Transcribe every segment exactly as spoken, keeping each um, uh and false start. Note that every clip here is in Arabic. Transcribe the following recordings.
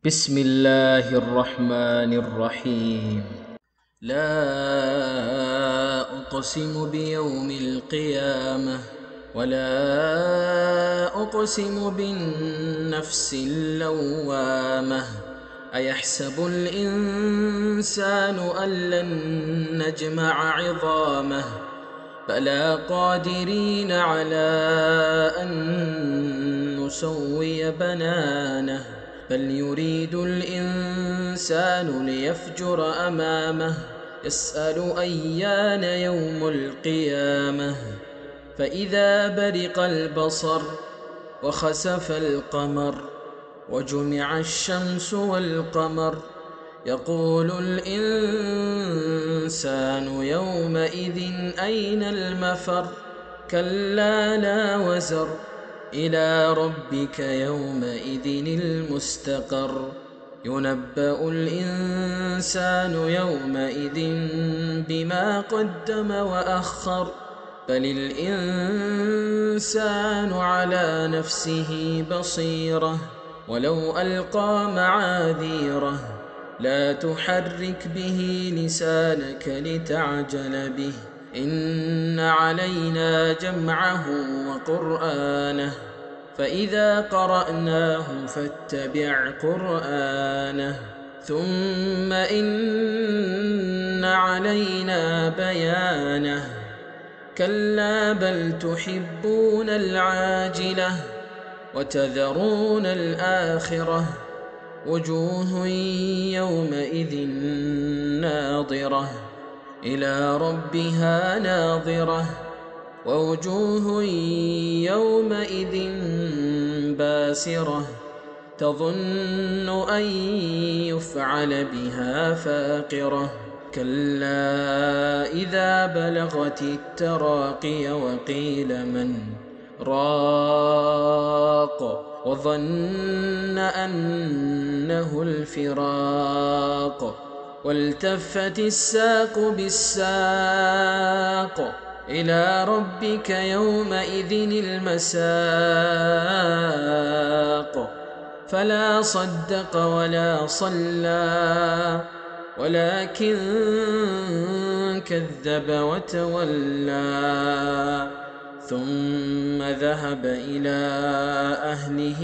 بسم الله الرحمن الرحيم. لا أقسم بيوم القيامة ولا أقسم بالنفس اللوامة أيحسب الإنسان أن لن نجمع عظامه بلى قادرين على أن نسوي بنانه بل يريد الإنسان ليفجر أمامه يسأل أيان يوم القيامة فإذا برق البصر وخسف القمر وجمع الشمس والقمر يقول الإنسان يومئذ أين المفر كلا لا وزر إلى ربك يومئذ المستقر ينبأ الإنسان يومئذ بما قدم وأخر بل الإنسان على نفسه بصيرة ولو ألقى معاذيره لا تحرك به لسانك لتعجل به إن علينا جمعه وقرآنه فإذا قرأناه فاتبع قرآنه ثم إن علينا بيانه كلا بل تحبون العاجلة وتذرون الآخرة وجوه يومئذ ناظرة إلى ربها ناظرة ووجوه يومئذ باسرة تظن أن يفعل بها فاقرة كلا إذا بلغت التراقي وقيل من راق وظن أنه الفراق والتفت الساق بالساق إلى ربك يومئذ المساق فلا صدق ولا صلى ولكن كذب وتولى ثم ذهب إلى أهله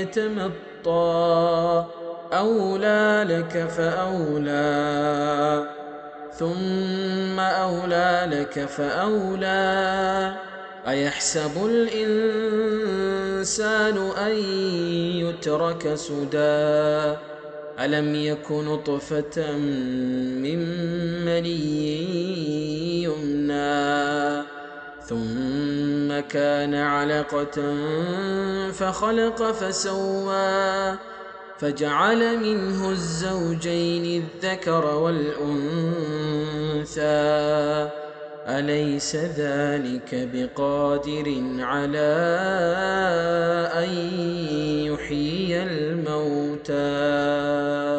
يتمطى أولى لك فأولى ثم أولى لك فأولى أيحسب الإنسان أن يترك سدى ألم يك نطفة من مني يمنى ثم كان علقة فخلق فسوى فجعل منه الزوجين الذكر والأنثى أليس ذلك بقادر على أن يحيي الموتى